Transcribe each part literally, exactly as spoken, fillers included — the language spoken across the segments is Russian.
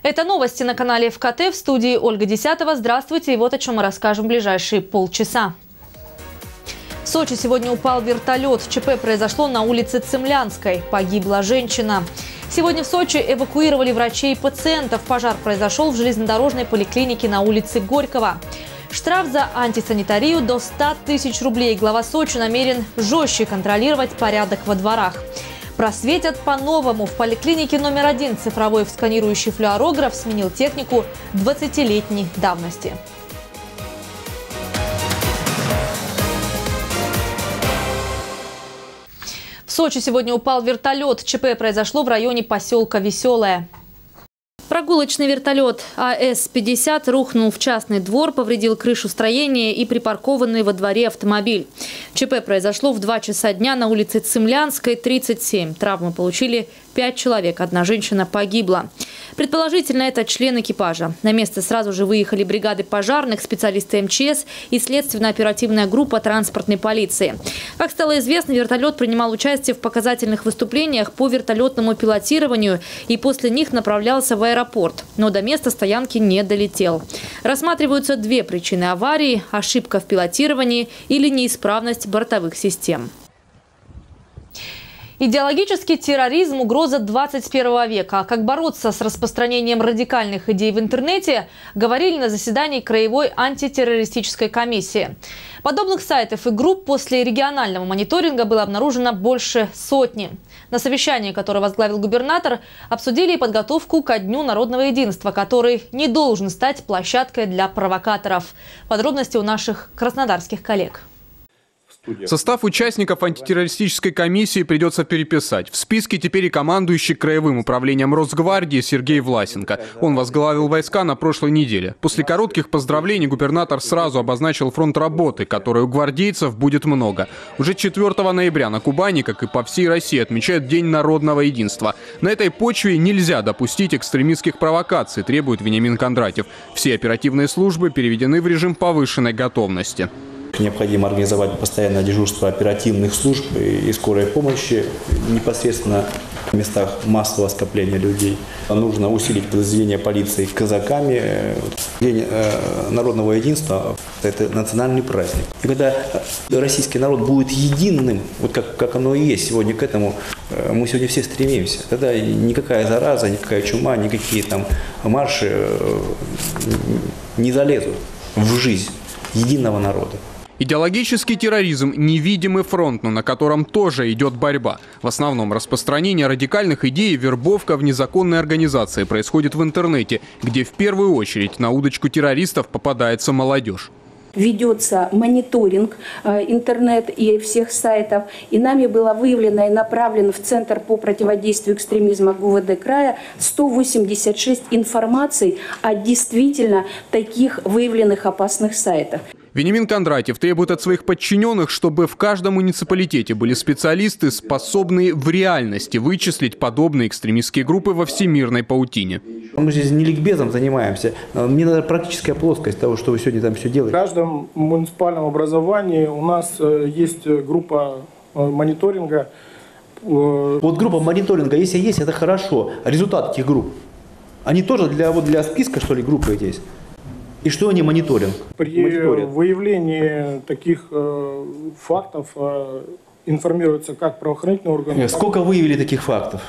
Это новости на канале эф ка тэ, в студии Ольга Десятова. Здравствуйте, и вот о чем мы расскажем в ближайшие полчаса. В Сочи сегодня упал вертолет. ЧП произошло на улице Цимлянской. Погибла женщина. Сегодня в Сочи эвакуировали врачей и пациентов. Пожар произошел в железнодорожной поликлинике на улице Горького. Штраф за антисанитарию до ста тысяч рублей. Глава Сочи намерен жестче контролировать порядок во дворах. Просветят по-новому. В поликлинике номер один цифровой сканирующий флюорограф сменил технику двадцатилетней давности. В Сочи сегодня упал вертолет. ЧП произошло в районе поселка Веселое. Прогулочный вертолет а эс пятьдесят рухнул в частный двор, повредил крышу строения и припаркованный во дворе автомобиль. ЧП произошло в два часа дня на улице Цимлянской, тридцать семь. Травмы получили пять человек, одна женщина погибла. Предположительно, это член экипажа. На место сразу же выехали бригады пожарных, специалисты эм че эс и следственно-оперативная группа транспортной полиции. Как стало известно, вертолет принимал участие в показательных выступлениях по вертолетному пилотированию и после них направлялся в аэропорт, но до места стоянки не долетел. Рассматриваются две причины аварии – ошибка в пилотировании или неисправность бортовых систем. Идеологический терроризм – угроза двадцать первого века. Как бороться с распространением радикальных идей в интернете, говорили на заседании Краевой антитеррористической комиссии. Подобных сайтов и групп после регионального мониторинга было обнаружено больше сотни. На совещании, которое возглавил губернатор, обсудили и подготовку ко Дню народного единства, который не должен стать площадкой для провокаторов. Подробности у наших краснодарских коллег. Состав участников антитеррористической комиссии придется переписать. В списке теперь и командующий краевым управлением Росгвардии Сергей Власенко. Он возглавил войска на прошлой неделе. После коротких поздравлений губернатор сразу обозначил фронт работы, которой у гвардейцев будет много. Уже четвёртого ноября на Кубани, как и по всей России, отмечают День народного единства. На этой почве нельзя допустить экстремистских провокаций, требует Вениамин Кондратьев. Все оперативные службы переведены в режим повышенной готовности. Необходимо организовать постоянное дежурство оперативных служб и скорой помощи непосредственно в местах массового скопления людей. Нужно усилить подразделение полиции казаками. День народного единства – это национальный праздник. И когда российский народ будет единым, вот как, как оно и есть сегодня, к этому мы сегодня все стремимся, тогда никакая зараза, никакая чума, никакие там марши не залезут в жизнь единого народа. Идеологический терроризм – невидимый фронт, но на котором тоже идет борьба. В основном распространение радикальных идей и вербовка в незаконной организации происходит в интернете, где в первую очередь на удочку террористов попадается молодежь. Ведется мониторинг э, интернет и всех сайтов. И нами было выявлено и направлено в Центр по противодействию экстремизма гэ вэ дэ края сто восемьдесят шесть информаций о действительно таких выявленных опасных сайтах. Вениамин Кондратьев требует от своих подчиненных, чтобы в каждом муниципалитете были специалисты, способные в реальности вычислить подобные экстремистские группы во всемирной паутине. Мы здесь не ликбезом занимаемся. Мне надо практическая плоскость того, что вы сегодня там все делаете. В каждом муниципальном образовании у нас есть группа мониторинга. Вот группа мониторинга, если есть, это хорошо. Результат этих групп, они тоже для, вот для списка, что ли, группы есть? И что они мониторят? При мониторят? выявлении таких э, фактов э, информируются как правоохранительные органы. Сколько выявили таких фактов?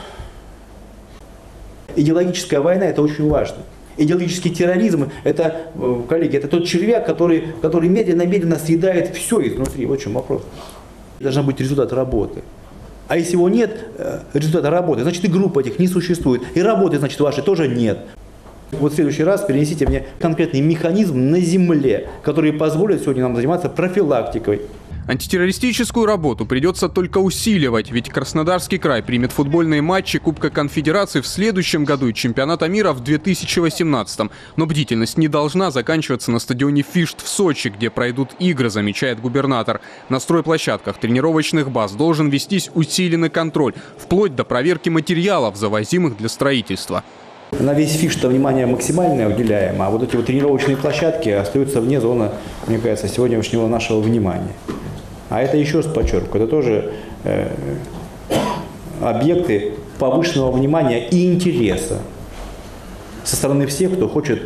Идеологическая война – это очень важно. Идеологический терроризм – это, коллеги, это тот червяк, который, который медленно-медленно съедает все изнутри. Вот в чем вопрос. Должен быть результат работы. А если его нет, результата работы, значит и группы этих не существует. И работы, значит, вашей тоже нет. Вот в следующий раз перенесите мне конкретный механизм на земле, который позволит сегодня нам заниматься профилактикой. Антитеррористическую работу придется только усиливать, ведь Краснодарский край примет футбольные матчи Кубка Конфедерации в следующем году и Чемпионата мира в две тысячи восемнадцатом. Но бдительность не должна заканчиваться на стадионе «Фишт» в Сочи, где пройдут игры, замечает губернатор. На стройплощадках тренировочных баз должен вестись усиленный контроль, вплоть до проверки материалов, завозимых для строительства. На весь фиш-то внимание максимальное уделяем, а вот эти вот тренировочные площадки остаются вне зоны, мне кажется, сегодняшнего нашего внимания. А это, еще раз подчеркиваю, это тоже э, объекты повышенного внимания и интереса со стороны всех, кто хочет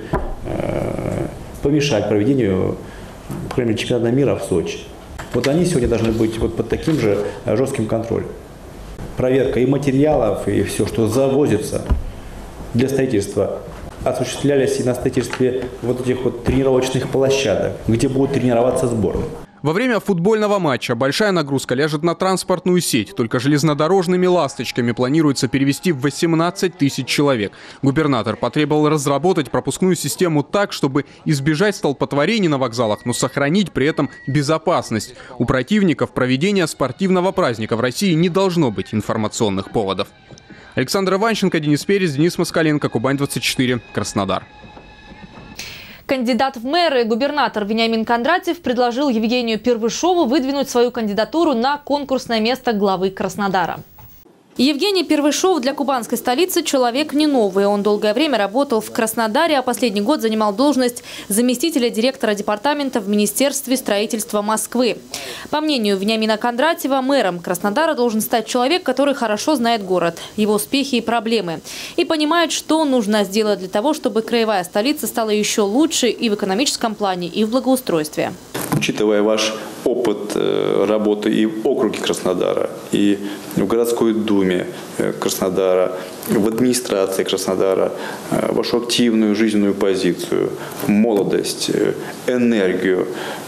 э, помешать проведению, по крайней мере, чемпионата мира в Сочи. Вот они сегодня должны быть вот под таким же жестким контролем. Проверка и материалов, и все, что завозится для строительства, осуществлялись и на строительстве вот этих вот тренировочных площадок, где будут тренироваться сборные. Во время футбольного матча большая нагрузка ляжет на транспортную сеть. Только железнодорожными ласточками планируется перевезти восемнадцать тысяч человек. Губернатор потребовал разработать пропускную систему так, чтобы избежать столпотворений на вокзалах, но сохранить при этом безопасность. У противников проведения спортивного праздника в России не должно быть информационных поводов. Александр Иванченко, Денис Перец, Денис Москаленко, Кубань двадцать четыре, Краснодар. Кандидат в мэры, губернатор Вениамин Кондратьев предложил Евгению Первышову выдвинуть свою кандидатуру на конкурсное место главы Краснодара. Евгений Первышов для кубанской столицы человек не новый. Он долгое время работал в Краснодаре, а последний год занимал должность заместителя директора департамента в Министерстве строительства Москвы. По мнению Вениамина Кондратьева, мэром Краснодара должен стать человек, который хорошо знает город, его успехи и проблемы, и понимает, что нужно сделать для того, чтобы краевая столица стала еще лучше и в экономическом плане, и в благоустройстве. Учитывая ваш опыт работы и в округе Краснодара, и в городской думе Краснодара, в администрации Краснодара, вашу активную жизненную позицию, молодость, энергию,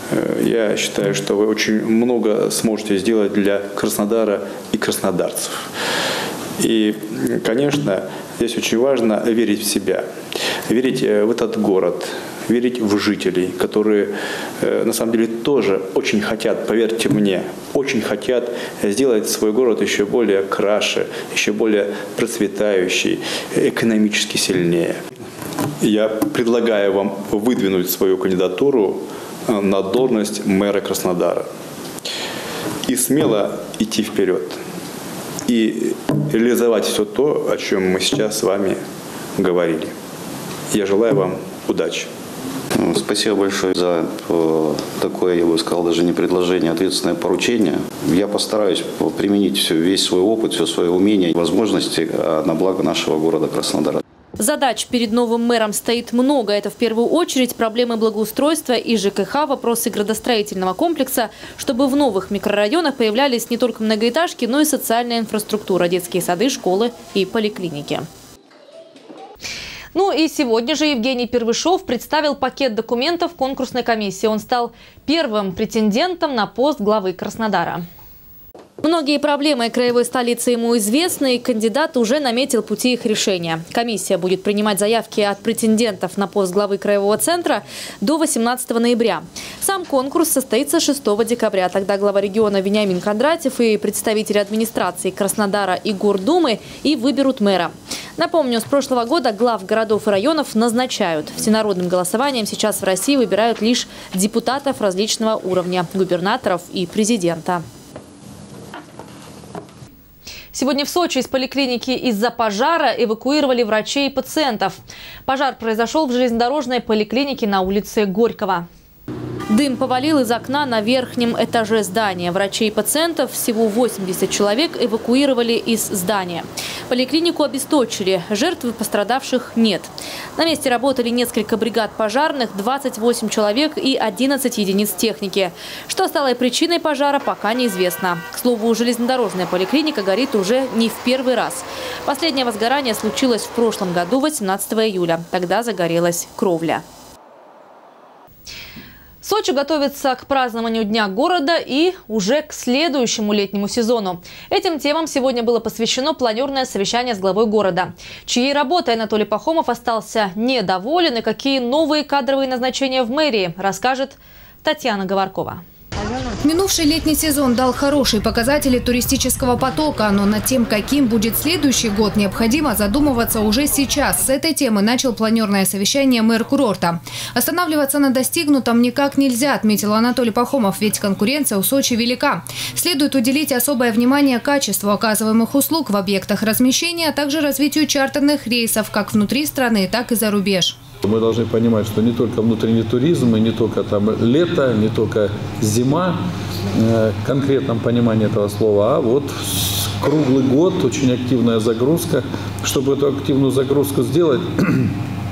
я считаю, что вы очень много сможете сделать для Краснодара и краснодарцев. И, конечно, здесь очень важно верить в себя, верить в этот город, верить в жителей, которые на самом деле тоже очень хотят, поверьте мне, очень хотят сделать свой город еще более краше, еще более процветающий, экономически сильнее. Я предлагаю вам выдвинуть свою кандидатуру на должность мэра Краснодара и смело идти вперед и реализовать все то, о чем мы сейчас с вами говорили. Я желаю вам удачи. Спасибо большое за такое, я бы сказал, даже не предложение, а ответственное поручение. Я постараюсь применить все, весь свой опыт, все свои умения и возможности на благо нашего города Краснодара. Задач перед новым мэром стоит много. Это в первую очередь проблемы благоустройства и ЖКХ, вопросы градостроительного комплекса, чтобы в новых микрорайонах появлялись не только многоэтажки, но и социальная инфраструктура, детские сады, школы и поликлиники. Ну и сегодня же Евгений Первышов представил пакет документов конкурсной комиссии. Он стал первым претендентом на пост главы Краснодара. Многие проблемы краевой столицы ему известны, и кандидат уже наметил пути их решения. Комиссия будет принимать заявки от претендентов на пост главы краевого центра до восемнадцатого ноября. Сам конкурс состоится шестого декабря. Тогда глава региона Вениамин Кондратьев и представители администрации Краснодара и Гордумы и выберут мэра. Напомню, с прошлого года глав городов и районов назначают. Всенародным голосованием сейчас в России выбирают лишь депутатов различного уровня, губернаторов и президента. Сегодня в Сочи из поликлиники из-за пожара эвакуировали врачей и пациентов. Пожар произошел в железнодорожной поликлинике на улице Горького. Дым повалил из окна на верхнем этаже здания. Врачей и пациентов, всего восемьдесят человек, эвакуировали из здания. Поликлинику обесточили. Жертв и пострадавших нет. На месте работали несколько бригад пожарных, двадцать восемь человек и одиннадцать единиц техники. Что стало причиной пожара, пока неизвестно. К слову, железнодорожная поликлиника горит уже не в первый раз. Последнее возгорание случилось в прошлом году, восемнадцатого июля. Тогда загорелась кровля. Сочи готовится к празднованию Дня города и уже к следующему летнему сезону. Этим темам сегодня было посвящено планерное совещание с главой города. Чьей работой Анатолий Пахомов остался недоволен и какие новые кадровые назначения в мэрии, расскажет Татьяна Говоркова. Минувший летний сезон дал хорошие показатели туристического потока, но над тем, каким будет следующий год, необходимо задумываться уже сейчас. С этой темы начал планерное совещание мэр курорта. Останавливаться на достигнутом никак нельзя, отметил Анатолий Пахомов, ведь конкуренция у Сочи велика. Следует уделить особое внимание качеству оказываемых услуг в объектах размещения, а также развитию чартерных рейсов как внутри страны, так и за рубеж. Мы должны понимать, что не только внутренний туризм, и не только там лето, не только зима, э, в конкретном понимании этого слова, а вот круглый год очень активная загрузка. Чтобы эту активную загрузку сделать,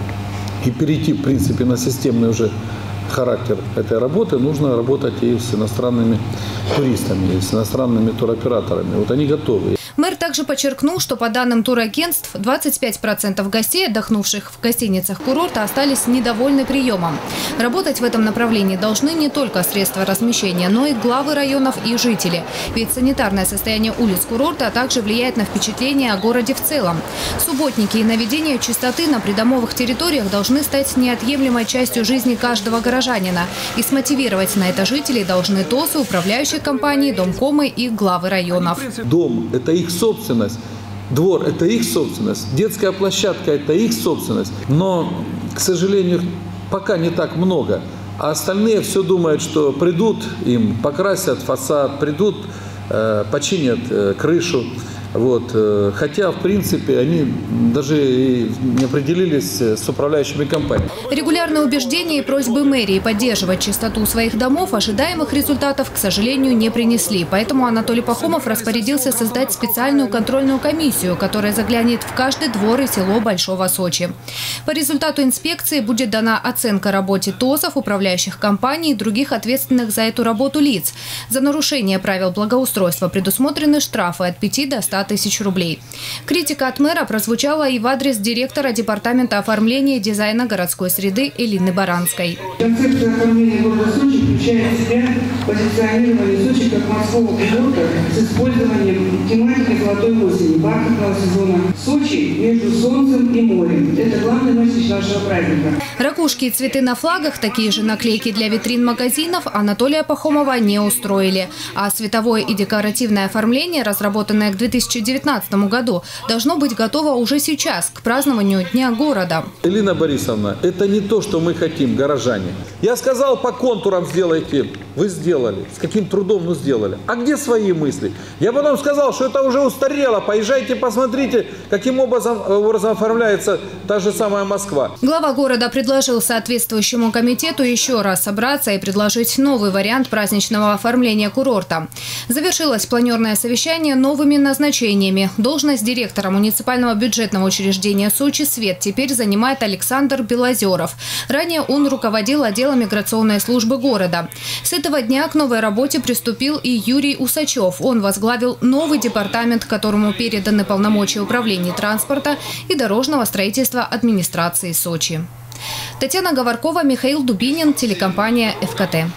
и перейти, в принципе, на системный уже характер этой работы, нужно работать и с иностранными туристами, и с иностранными туроператорами. Вот они готовы. Мэр также подчеркнул, что по данным турагентств двадцать пять процентов гостей, отдохнувших в гостиницах курорта, остались недовольны приемом. Работать в этом направлении должны не только средства размещения, но и главы районов и жители. Ведь санитарное состояние улиц курорта также влияет на впечатление о городе в целом. Субботники и наведение чистоты на придомовых территориях должны стать неотъемлемой частью жизни каждого горожанина. И смотивировать на это жителей должны ТОСы, управляющие компании, домкомы и главы районов. Дом – это их собственность, двор – это их собственность, детская площадка – это их собственность. Но, к сожалению, пока не так много. А остальные все думают, что придут, им покрасят фасад, придут, э, починят э, крышу. Вот. Хотя, в принципе, они даже и не определились с управляющими компаниями. Регулярные убеждения и просьбы мэрии поддерживать чистоту своих домов ожидаемых результатов, к сожалению, не принесли. Поэтому Анатолий Пахомов распорядился создать специальную контрольную комиссию, которая заглянет в каждый двор и село Большого Сочи. По результату инспекции будет дана оценка работе ТОСов, управляющих компаний и других ответственных за эту работу лиц. За нарушение правил благоустройства предусмотрены штрафы от пяти до ста тысяч рублей. Критика от мэра прозвучала и в адрес директора департамента оформления и дизайна городской среды Элины Баранской. Концепция оформления города Сочи включает в себя позиционирование Сочи как морского курорта с использованием тематики золотой осени, бархатного сезона. Сочи между солнцем и морем. Это главный месседж нашего праздника. Ракушки и цветы на флагах, такие же наклейки для витрин магазинов Анатолия Пахомова не устроили. А световое и декоративное оформление, разработанное к две тысячи девятнадцатому году, должно быть готово уже сейчас, к празднованию Дня города. Элина Борисовна, это не то, что мы хотим, горожане. Я сказал, по контурам сделайте. Вы сделали. С каким трудом, но сделали. А где свои мысли? Я потом сказал, что это уже устарело. Поезжайте, посмотрите, каким образом, образом оформляется та же самая Москва. Глава города предложил соответствующему комитету еще раз собраться и предложить новый вариант праздничного оформления курорта. Завершилось планерное совещание новыми назначениями. Должность директора муниципального бюджетного учреждения Сочи «Свет» теперь занимает Александр Белозеров. Ранее он руководил отделом миграционной службы города. С этого дня к новой работе приступил и Юрий Усачев. Он возглавил новый департамент, которому переданы полномочия управления транспорта и дорожного строительства администрации Сочи. Татьяна Говоркова, Михаил Дубинин, телекомпания эф ка тэ.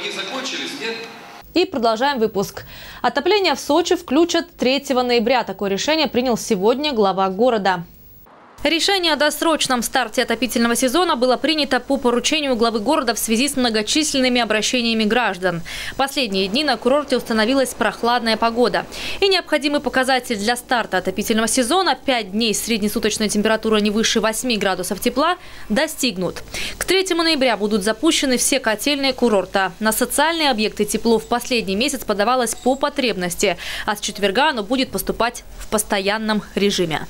И продолжаем выпуск. Отопление в Сочи включат третьего ноября. Такое решение принял сегодня глава города. Решение о досрочном старте отопительного сезона было принято по поручению главы города в связи с многочисленными обращениями граждан. Последние дни на курорте установилась прохладная погода. И необходимый показатель для старта отопительного сезона – пять дней среднесуточная температура не выше восьми градусов тепла – достигнут. К третьему ноября будут запущены все котельные курорта. На социальные объекты тепло в последний месяц подавалось по потребности, а с четверга оно будет поступать в постоянном режиме.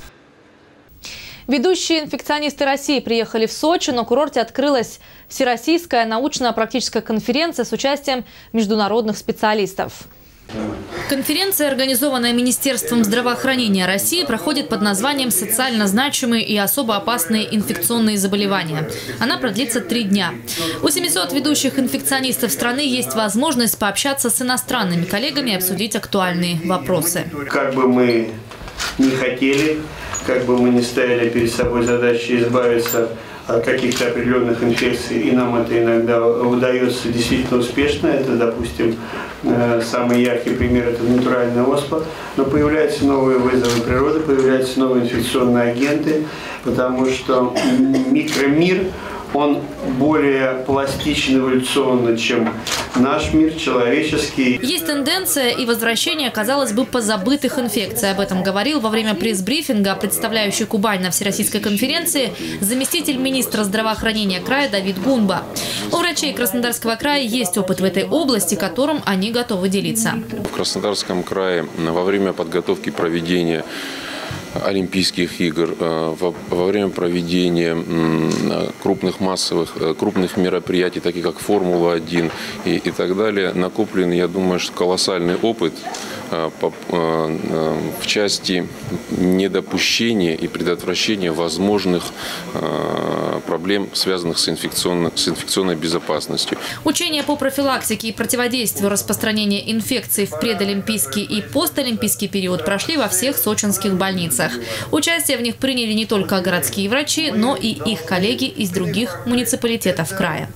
Ведущие инфекционисты России приехали в Сочи. На курорте открылась всероссийская научно-практическая конференция с участием международных специалистов. Конференция, организованная Министерством здравоохранения России, проходит под названием «Социально значимые и особо опасные инфекционные заболевания». Она продлится три дня. У семисот ведущих инфекционистов страны есть возможность пообщаться с иностранными коллегами и обсудить актуальные вопросы. Как бы мы не хотели, как бы мы не ставили перед собой задачу избавиться от каких-то определенных инфекций, и нам это иногда удается действительно успешно. Это, допустим, самый яркий пример – это натуральная оспа. Но появляются новые вызовы природы, появляются новые инфекционные агенты, потому что микромир, он более пластичен эволюционно, чем наш мир, человеческий. Есть тенденция и возвращение, казалось бы, позабытых инфекций. Об этом говорил во время пресс-брифинга, представляющий Кубань на Всероссийской конференции, заместитель министра здравоохранения края Давид Гунба. У врачей Краснодарского края есть опыт в этой области, которым они готовы делиться. В Краснодарском крае во время подготовки проведения Олимпийских игр, во время проведения крупных массовых, крупных мероприятий, таких как Формула один и, и так далее, накоплен, я думаю, что колоссальный опыт в части недопущения и предотвращения возможных проблем, связанных с инфекционной, с инфекционной безопасностью. Учения по профилактике и противодействию распространения инфекций в предолимпийский и постолимпийский период прошли во всех сочинских больницах. Участие в них приняли не только городские врачи, но и их коллеги из других муниципалитетов края.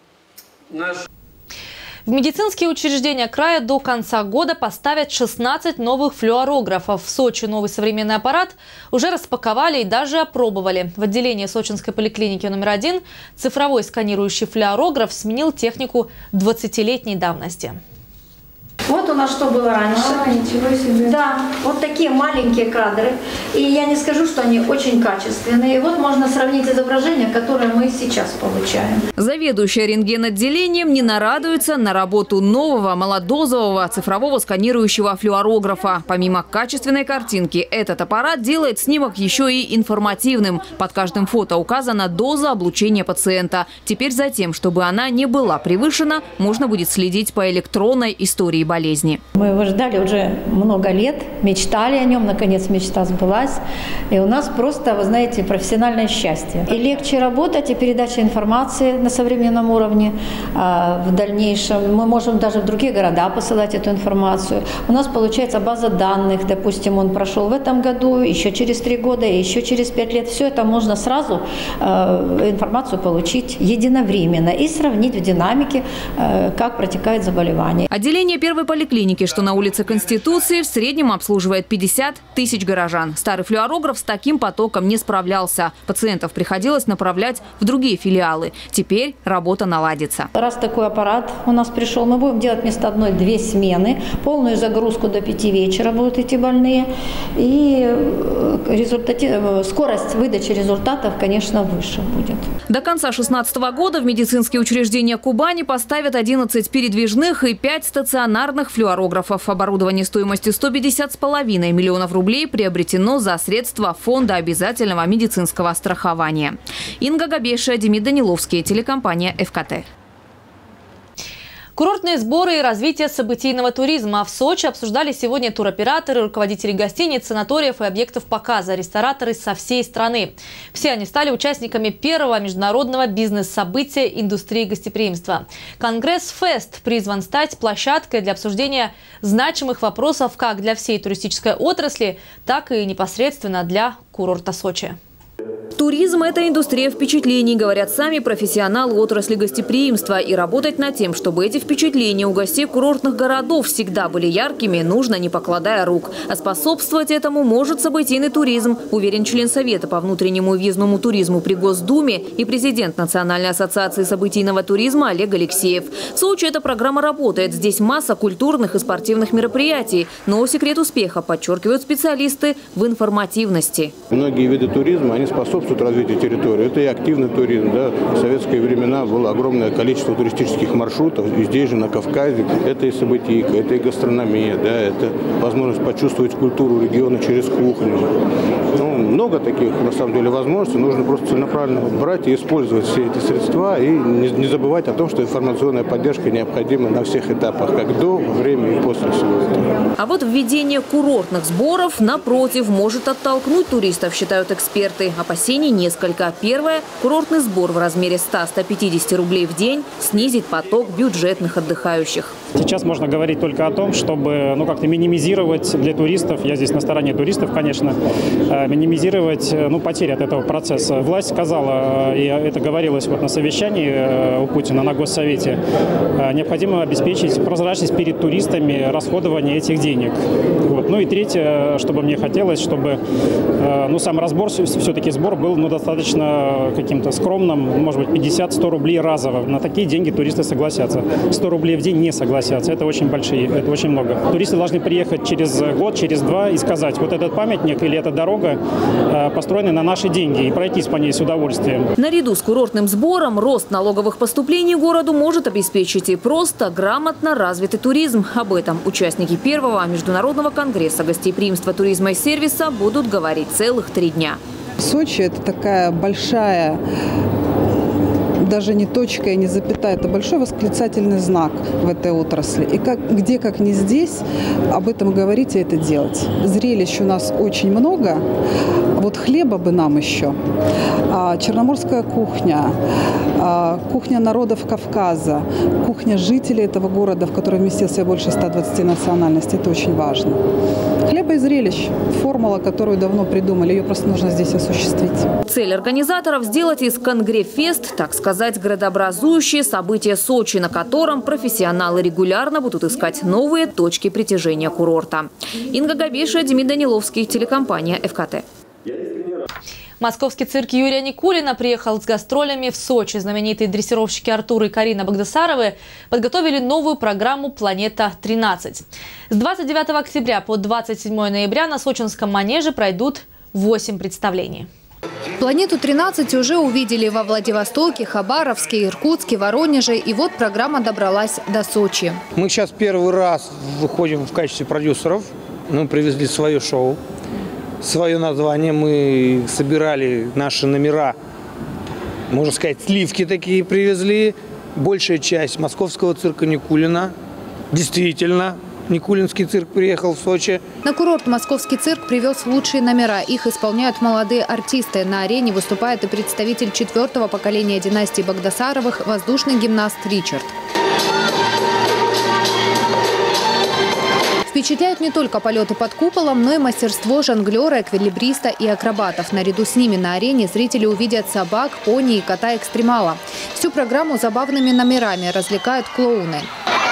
В медицинские учреждения края до конца года поставят шестнадцать новых флюорографов. В Сочи новый современный аппарат уже распаковали и даже опробовали. В отделении сочинской поликлиники номер один цифровой сканирующий флюорограф сменил технику двадцатилетней давности. Вот у нас что было раньше. А, ничего себе. Да, вот такие маленькие кадры. И я не скажу, что они очень качественные. И вот можно сравнить изображение, которое мы сейчас получаем. Заведующая рентген-отделением не нарадуется на работу нового молодозового цифрового сканирующего флюорографа. Помимо качественной картинки, этот аппарат делает снимок еще и информативным. Под каждым фото указана доза облучения пациента. Теперь за тем, чтобы она не была превышена, можно будет следить по электронной истории болезни. Мы его ждали уже много лет, мечтали о нем, наконец мечта сбылась. И у нас просто, вы знаете, профессиональное счастье. И легче работать, и передача информации на современном уровне. А в дальнейшем мы можем даже в другие города посылать эту информацию. У нас получается база данных, допустим, он прошел в этом году, еще через три года, и еще через пять лет. Все это можно сразу э, информацию получить единовременно и сравнить в динамике, э, как протекает заболевание. Отделение первой поликлиники, что на улице Конституции, в среднем обслуживает пятьдесят тысяч горожан. Старый флюорограф с таким потоком не справлялся. Пациентов приходилось направлять в другие филиалы. Теперь работа наладится. Раз такой аппарат у нас пришел, мы будем делать вместо одной-две смены. Полную загрузку до пяти вечера будут идти больные. И результати... скорость выдачи результатов, конечно, выше будет. До конца две тысячи шестнадцатого года в медицинские учреждения Кубани поставят одиннадцать передвижных и пять стационарных флюорографов. Оборудование стоимостью сто пятьдесят с половиной миллионов рублей приобретено за средства Фонда обязательного медицинского страхования. Инга Габейшая, Демид Даниловский, телекомпания эф ка тэ. Курортные сборы и развитие событийного туризма. В Сочи обсуждали сегодня туроператоры, руководители гостиниц, санаториев и объектов показа, рестораторы со всей страны. Все они стали участниками первого международного бизнес-события индустрии гостеприимства. Конгресс-фест призван стать площадкой для обсуждения значимых вопросов как для всей туристической отрасли, так и непосредственно для курорта Сочи. Туризм – это индустрия впечатлений, говорят сами профессионалы отрасли гостеприимства. И работать над тем, чтобы эти впечатления у гостей курортных городов всегда были яркими, нужно, не покладая рук. А способствовать этому может событийный туризм, уверен член Совета по внутреннему и въездному туризму при Госдуме и президент Национальной ассоциации событийного туризма Олег Алексеев. В Сочи эта программа работает. Здесь масса культурных и спортивных мероприятий. Но секрет успеха, подчеркивают специалисты, в информативности. Многие виды туризма, они способствуют развитию территории. Это и активный туризм. Да. В советские времена было огромное количество туристических маршрутов. И здесь же, на Кавказе, это и событийка, это и гастрономия, да, это возможность почувствовать культуру региона через кухню. Ну, много таких, на самом деле, возможностей. Нужно просто целенаправленно брать и использовать все эти средства. И не, не забывать о том, что информационная поддержка необходима на всех этапах, как до, во время и после всего этого. А вот введение курортных сборов, напротив, может оттолкнуть туристов, считают эксперты. Опасений несколько. Первое – курортный сбор в размере ста — ста пятидесяти рублей в день снизит поток бюджетных отдыхающих. Сейчас можно говорить только о том, чтобы ну, как-то минимизировать для туристов, я здесь на стороне туристов, конечно, минимизировать ну, потери от этого процесса. Власть сказала, и это говорилось вот на совещании у Путина на Госсовете, необходимо обеспечить прозрачность перед туристами расходования этих денег. Вот. Ну и третье, чтобы мне хотелось, чтобы ну, сам разбор, все-таки сбор был ну, достаточно каким-то скромным, может быть, пятьдесят — сто рублей разово. На такие деньги туристы согласятся. сто рублей в день не согласятся. Это очень большие, это очень много. Туристы должны приехать через год, через два и сказать, вот этот памятник или эта дорога э, построены на наши деньги, и пройтись по ней с удовольствием. Наряду с курортным сбором рост налоговых поступлений городу может обеспечить и просто грамотно развитый туризм. Об этом участники первого международного конгресса гостеприимства, туризма и сервиса будут говорить целых три дня. Сочи – это такая большая даже не точка и не запятая, это большой восклицательный знак в этой отрасли. И как, где, как не здесь, об этом говорить и это делать. Зрелищ у нас очень много. Вот хлеба бы нам еще. А, черноморская кухня, а, кухня народов Кавказа, кухня жителей этого города, в котором вместился больше ста двадцати национальностей. Это очень важно. Хлеба и зрелищ. Формула, которую давно придумали. Ее просто нужно здесь осуществить. Цель организаторов – сделать из Конгрефест, так сказать, градообразующее событие Сочи, на котором профессионалы регулярно будут искать новые точки притяжения курорта. Инга Габиша, Демид Даниловский, телекомпания эф ка тэ. Московский цирк Юрия Никулина приехал с гастролями в Сочи. Знаменитые дрессировщики Артур и Карина Багдасаровы подготовили новую программу «Планета-тринадцать». С двадцать девятого октября по двадцать седьмое ноября на сочинском манеже пройдут восемь представлений. «Планету-тринадцать» уже увидели во Владивостоке, Хабаровске, Иркутске, Воронеже. И вот программа добралась до Сочи. Мы сейчас первый раз выходим в качестве продюсеров. Мы привезли свое шоу. Свое название, мы собирали наши номера, можно сказать, сливки такие привезли. Большая часть московского цирка Никулина. Действительно, Никулинский цирк приехал в Сочи. На курорт московский цирк привез лучшие номера. Их исполняют молодые артисты. На арене выступает и представитель четвертого поколения династии Багдасаровых, воздушный гимнаст Ричард. Впечатляют не только полеты под куполом, но и мастерство жонглера, эквилибриста и акробатов. Наряду с ними на арене зрители увидят собак, пони и кота-экстремала. Всю программу забавными номерами развлекают клоуны.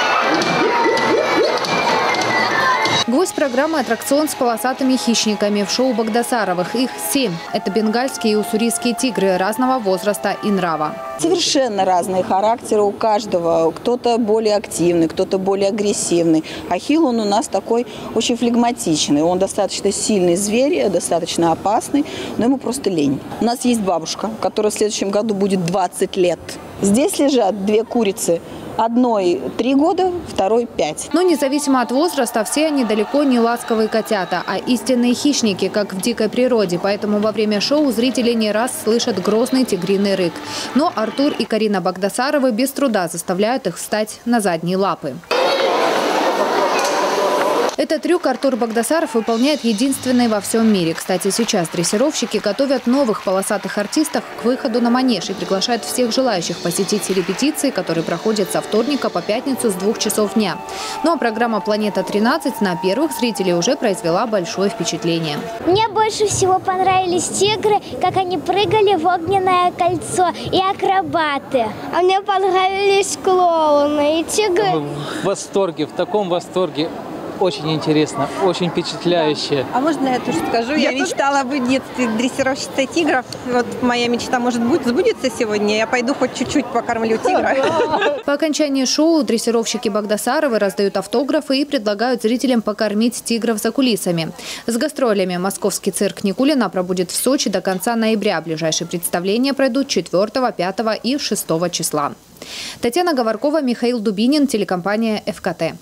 Гвоздь программы – аттракцион с полосатыми хищниками. В шоу Багдасаровых их семь. Это бенгальские и уссурийские тигры разного возраста и нрава. Совершенно разные характеры у каждого. Кто-то более активный, кто-то более агрессивный. Ахилл, он у нас такой очень флегматичный. Он достаточно сильный зверь, достаточно опасный, но ему просто лень. У нас есть бабушка, которая в следующем году будет двадцать лет. Здесь лежат две курицы. Одной три года, второй пять. Но независимо от возраста, все они далеко не ласковые котята, а истинные хищники, как в дикой природе. Поэтому во время шоу зрители не раз слышат грозный тигриный рык. Но Артур и Карина Багдасаровы без труда заставляют их встать на задние лапы. Этот трюк Артур Багдасаров выполняет единственный во всем мире. Кстати, сейчас дрессировщики готовят новых полосатых артистов к выходу на манеж и приглашают всех желающих посетить репетиции, которые проходят со вторника по пятницу с двух часов дня. Ну а программа «Планета-тринадцать» на первых зрителей уже произвела большое впечатление. Мне больше всего понравились тигры, как они прыгали в огненное кольцо, и акробаты. А мне понравились клоуны и тигры. В восторге, в таком восторге. Очень интересно, очень впечатляюще. А можно я тоже скажу? Я, я мечтала тоже... быть в детстве дрессировщицей тигров. Вот моя мечта, может быть, сбудется сегодня. Я пойду хоть чуть-чуть покормлю тигра. По окончании шоу дрессировщики Багдасаровы раздают автографы и предлагают зрителям покормить тигров за кулисами. С гастролями московский цирк Никулина пробудет в Сочи до конца ноября. Ближайшие представления пройдут четвёртого, пятого и шестого числа. Татьяна Говоркова, Михаил Дубинин, телекомпания эф ка тэ.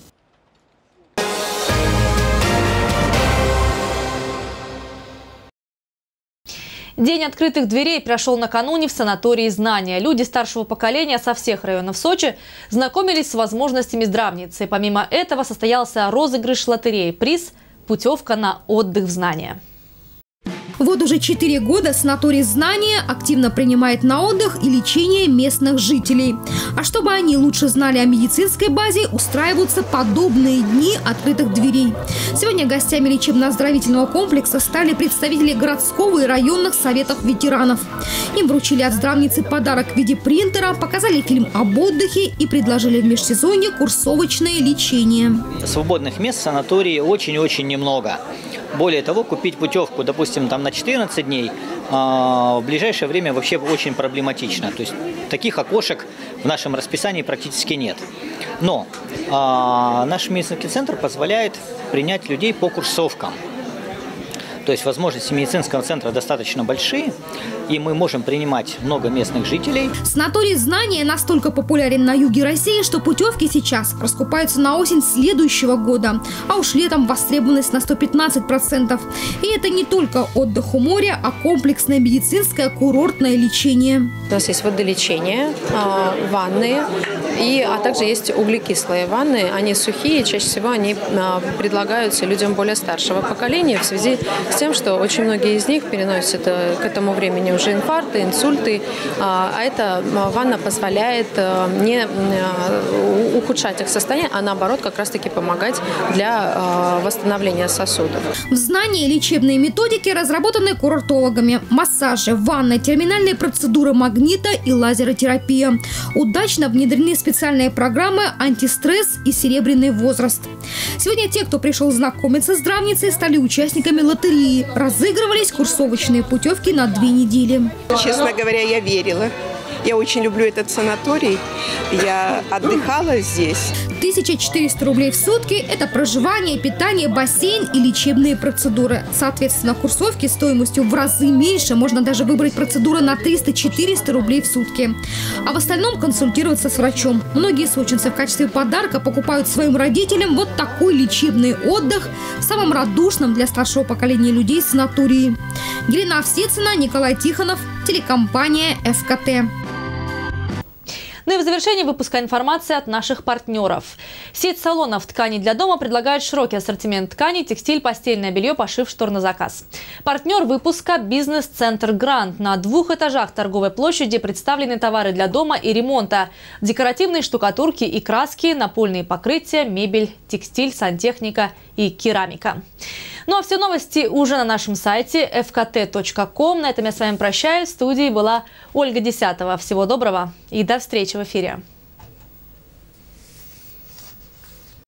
День открытых дверей прошел накануне в санатории «Знания». Люди старшего поколения со всех районов Сочи знакомились с возможностями здравницы. Помимо этого состоялся розыгрыш лотереи. Приз – путевка на отдых в Знания. Вот уже четыре года санаторий «Знания» активно принимает на отдых и лечение местных жителей. А чтобы они лучше знали о медицинской базе, устраиваются подобные дни открытых дверей. Сегодня гостями лечебно-оздоровительного комплекса стали представители городского и районных советов ветеранов. Им вручили от здравницы подарок в виде принтера, показали фильм об отдыхе и предложили в межсезонье курсовочное лечение. Свободных мест в санатории очень-очень немного. Более того, купить путевку, допустим, там на четырнадцать дней, в ближайшее время вообще очень проблематично. То есть таких окошек в нашем расписании практически нет. Но наш медицинский центр позволяет принять людей по курсовкам. То есть возможности медицинского центра достаточно большие, и мы можем принимать много местных жителей. Санаторий «Знание» настолько популярен на юге России, что путевки сейчас раскупаются на осень следующего года, а уж летом востребованность на сто пятнадцать процентов. И это не только отдых у моря, а комплексное медицинское курортное лечение. У нас есть водолечение, ванны, и, а также есть углекислые ванны. Они сухие, чаще всего они предлагаются людям более старшего поколения в связи с тем, что очень многие из них переносят к этому времени уже инфаркты, инсульты, а эта ванна позволяет не ухудшать их состояние, а наоборот как раз-таки помогать для восстановления сосудов. В «Знании» лечебные методики разработаны курортологами. Массажи, ванны, терминальные процедуры магнита и лазеротерапия. Удачно внедрены специальные программы «Антистресс» и «Серебряный возраст». Сегодня те, кто пришел знакомиться с здравницей, стали участниками лотереи. Разыгрывались курсовочные путевки на две недели. Честно говоря, я верила. Я очень люблю этот санаторий. Я отдыхала здесь. тысяча четыреста рублей в сутки – это проживание, питание, бассейн и лечебные процедуры. Соответственно, курсовки стоимостью в разы меньше. Можно даже выбрать процедуры на триста-четыреста рублей в сутки. А в остальном консультироваться с врачом. Многие сочинцы в качестве подарка покупают своим родителям вот такой лечебный отдых в самом радушном для старшего поколения людей санатории. Елена Овсецина, Николай Тихонов, телекомпания эф ка тэ. Ну и в завершении выпуска информация от наших партнеров. Сеть салонов тканей для дома предлагает широкий ассортимент тканей, текстиль, постельное белье, пошив, штор на заказ. Партнер выпуска – бизнес-центр «Грант». На двух этажах торговой площади представлены товары для дома и ремонта. Декоративные штукатурки и краски, напольные покрытия, мебель, текстиль, сантехника и керамика. Ну а все новости уже на нашем сайте эф ка тэ точка ком. На этом я с вами прощаюсь. В студии была Ольга Десятова. Всего доброго и до встречи в эфире.